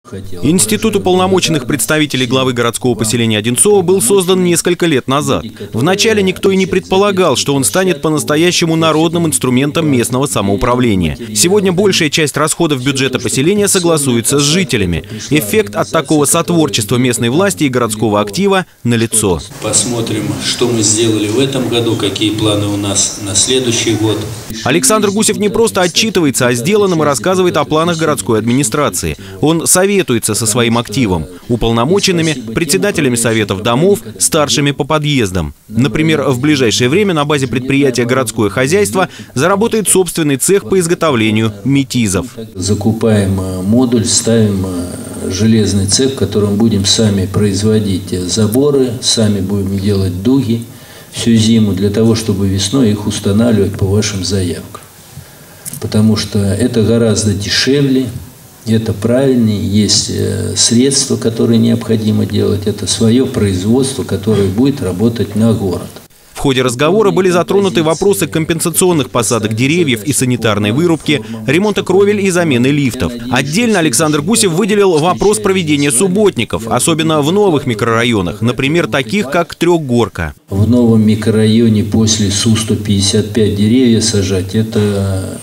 Институт уполномоченных представителей главы городского поселения Одинцово был создан несколько лет назад. Вначале никто и не предполагал, что он станет по-настоящему народным инструментом местного самоуправления. Сегодня большая часть расходов бюджета поселения согласуется с жителями. Эффект от такого сотворчества местной власти и городского актива налицо. Посмотрим, что мы сделали в этом году, какие планы у нас на следующий год. Александр Гусев не просто отчитывается о сделанном и рассказывает о планах городской администрации. Он советуется со своим активом, уполномоченными, председателями советов домов, старшими по подъездам. Например, в ближайшее время на базе предприятия «Городское хозяйство» заработает собственный цех по изготовлению метизов. Закупаем модуль, ставим железный цех, в котором будем сами производить заборы, сами будем делать дуги всю зиму, для того, чтобы весной их устанавливать по вашим заявкам. Потому что это гораздо дешевле, это правильнее, есть средства, которые необходимо делать, это свое производство, которое будет работать на город. В ходе разговора были затронуты вопросы компенсационных посадок деревьев и санитарной вырубки, ремонта кровель и замены лифтов. Отдельно Александр Гусев выделил вопрос проведения субботников, особенно в новых микрорайонах, например, таких как Трехгорка. В новом микрорайоне после Су-155 деревья сажать – это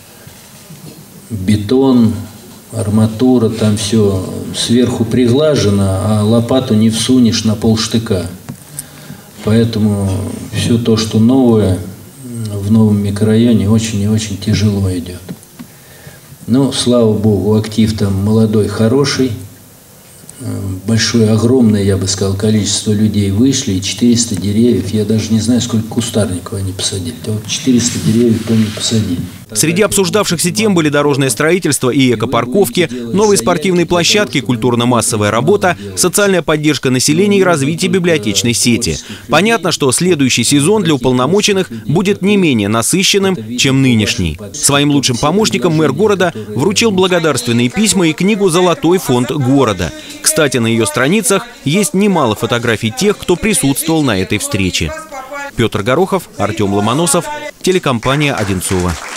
бетон, арматура, там все сверху приглажено, а лопату не всунешь на полштыка. Поэтому все то, что новое в новом микрорайоне, очень и очень тяжело идет. Но, слава богу, актив там молодой, хороший. Большое, огромное, я бы сказал, количество людей вышли, и 400 деревьев. Я даже не знаю, сколько кустарников они посадили. Вот 400 деревьев, помню, посадили. Среди обсуждавшихся тем были дорожное строительство и экопарковки, новые спортивные площадки, культурно-массовая работа, социальная поддержка населения и развитие библиотечной сети. Понятно, что следующий сезон для уполномоченных будет не менее насыщенным, чем нынешний. Своим лучшим помощникам мэр города вручил благодарственные письма и книгу «Золотой фонд города». Кстати, на ее страницах есть немало фотографий тех, кто присутствовал на этой встрече. Петр Горохов, Артем Ломоносов, телекомпания «Одинцово».